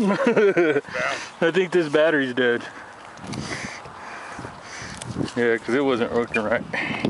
I think this battery's dead. Yeah, because it wasn't working right.